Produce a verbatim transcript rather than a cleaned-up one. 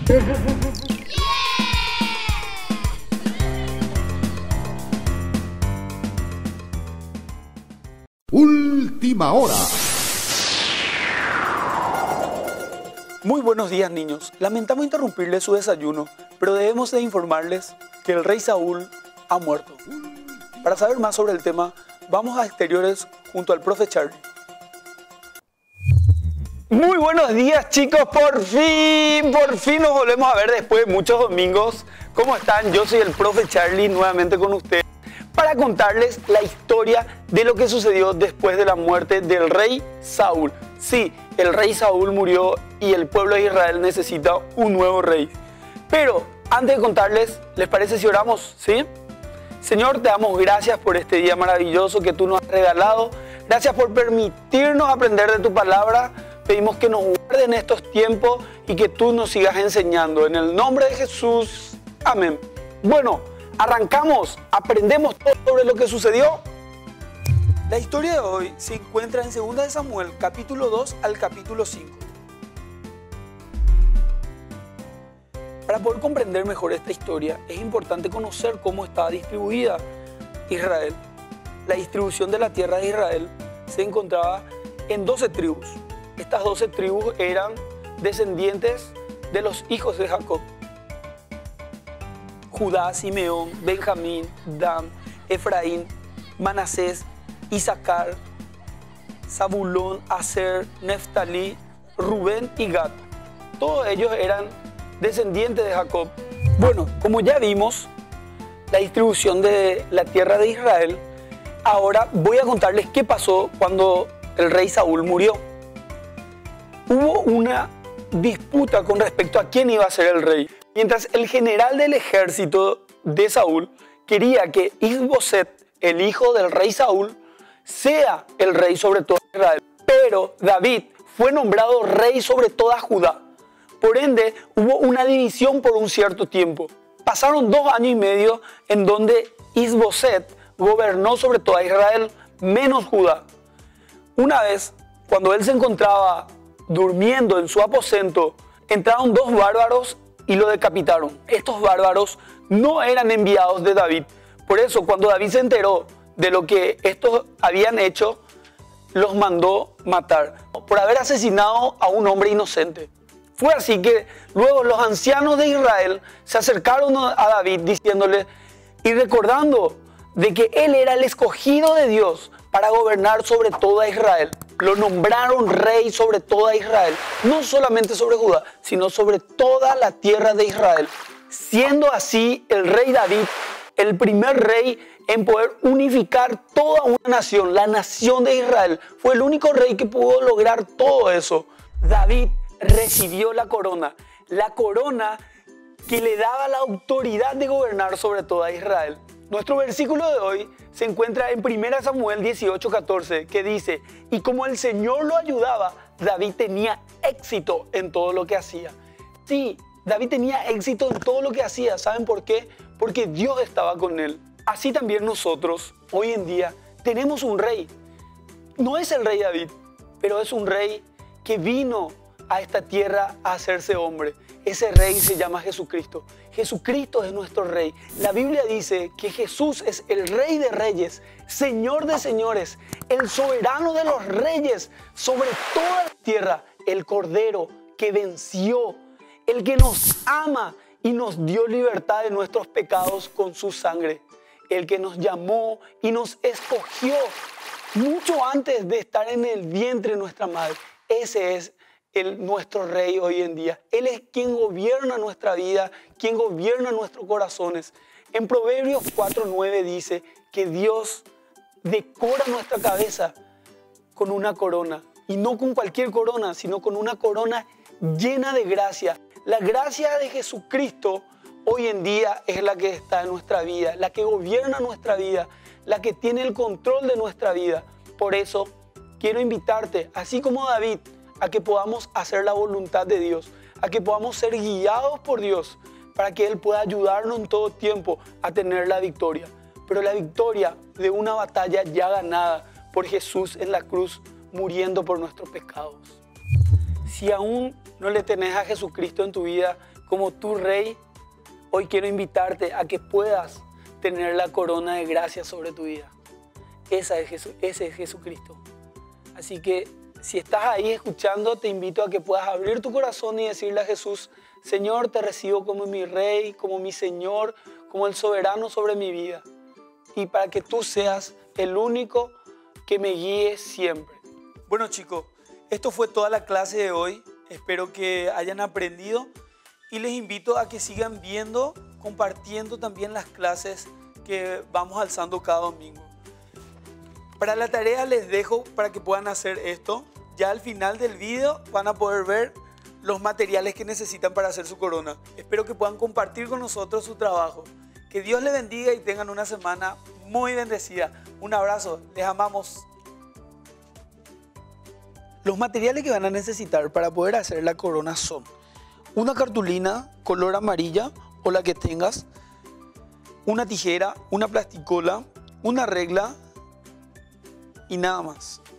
Última hora. Muy buenos días, niños. Lamentamos interrumpirles su desayuno, pero debemos de informarles que el rey Saúl ha muerto. Para saber más sobre el tema, vamos a exteriores junto al profe Charlie. Muy buenos días, chicos. Por fin, por fin nos volvemos a ver después de muchos domingos. ¿Cómo están? Yo soy el profe Charlie, nuevamente con ustedes, para contarles la historia de lo que sucedió después de la muerte del rey Saúl. Sí, el rey Saúl murió y el pueblo de Israel necesita un nuevo rey. Pero antes de contarles, ¿les parece si oramos? ¿Sí? Señor, te damos gracias por este día maravilloso que tú nos has regalado. Gracias por permitirnos aprender de tu palabra. Pedimos que nos guardes en estos tiempos y que tú nos sigas enseñando. En el nombre de Jesús. Amén. Bueno, arrancamos. Aprendemos todo sobre lo que sucedió. La historia de hoy se encuentra en segunda de Samuel, capítulo dos al capítulo cinco. Para poder comprender mejor esta historia, es importante conocer cómo estaba distribuida Israel. La distribución de la tierra de Israel se encontraba en doce tribus. Estas doce tribus eran descendientes de los hijos de Jacob: Judá, Simeón, Benjamín, Dan, Efraín, Manasés, Isaacar, Zabulón, Aser, Neftalí, Rubén y Gad. Todos ellos eran descendientes de Jacob. Bueno, como ya vimos la distribución de la tierra de Israel, ahora voy a contarles qué pasó cuando el rey Saúl murió. Hubo una disputa con respecto a quién iba a ser el rey. Mientras el general del ejército de Saúl quería que Is-Boset, el hijo del rey Saúl, sea el rey sobre todo Israel. Pero David fue nombrado rey sobre toda Judá. Por ende, hubo una división por un cierto tiempo. Pasaron dos años y medio en donde Is-Boset gobernó sobre toda Israel, menos Judá. Una vez, cuando él se encontraba durmiendo en su aposento, entraron dos bárbaros y lo decapitaron. Estos bárbaros no eran enviados de David. Por eso, cuando David se enteró de lo que estos habían hecho, los mandó matar por haber asesinado a un hombre inocente. Fue así que luego los ancianos de Israel se acercaron a David diciéndole y recordando de que él era el escogido de Dios para gobernar sobre toda Israel. Lo nombraron rey sobre toda Israel, no solamente sobre Judá, sino sobre toda la tierra de Israel. Siendo así el rey David el primer rey en poder unificar toda una nación, la nación de Israel. Fue el único rey que pudo lograr todo eso. David recibió la corona, la corona que le daba la autoridad de gobernar sobre toda Israel. Nuestro versículo de hoy se encuentra en primera Samuel dieciocho, catorce, que dice: y como el Señor lo ayudaba, David tenía éxito en todo lo que hacía. Sí, David tenía éxito en todo lo que hacía. ¿Saben por qué? Porque Dios estaba con él. Así también nosotros, hoy en día, tenemos un rey. No es el rey David, pero es un rey que vino a esta tierra a hacerse hombre. Ese rey se llama Jesucristo. Jesucristo es nuestro rey. La Biblia dice que Jesús es el rey de reyes, señor de señores, el soberano de los reyes sobre toda la tierra, el cordero que venció, el que nos ama y nos dio libertad de nuestros pecados con su sangre, el que nos llamó y nos escogió mucho antes de estar en el vientre de nuestra madre. Ese es El, nuestro rey hoy en día. Él es quien gobierna nuestra vida, quien gobierna nuestros corazones. En Proverbios cuatro nueve dice que Dios decora nuestra cabeza con una corona. Y no con cualquier corona, sino con una corona llena de gracia. La gracia de Jesucristo hoy en día es la que está en nuestra vida, la que gobierna nuestra vida, la que tiene el control de nuestra vida. Por eso quiero invitarte, así como David, a que podamos hacer la voluntad de Dios, a que podamos ser guiados por Dios, para que Él pueda ayudarnos en todo tiempo a tener la victoria. Pero la victoria de una batalla ya ganada por Jesús en la cruz, muriendo por nuestros pecados. Si aún no le tenés a Jesucristo en tu vida como tu Rey, hoy quiero invitarte a que puedas tener la corona de gracia sobre tu vida. Esa es Jesu- ese es Jesucristo. Así que si estás ahí escuchando, te invito a que puedas abrir tu corazón y decirle a Jesús: Señor, te recibo como mi Rey, como mi Señor, como el soberano sobre mi vida. Y para que tú seas el único que me guíe siempre. Bueno, chicos, esto fue toda la clase de hoy. Espero que hayan aprendido y les invito a que sigan viendo, compartiendo también las clases que vamos alzando cada domingo. Para la tarea les dejo para que puedan hacer esto. Ya al final del video van a poder ver los materiales que necesitan para hacer su corona. Espero que puedan compartir con nosotros su trabajo. Que Dios les bendiga y tengan una semana muy bendecida. Un abrazo, les amamos. Los materiales que van a necesitar para poder hacer la corona son una cartulina color amarilla o la que tengas, una tijera, una plasticola, una regla y nada más.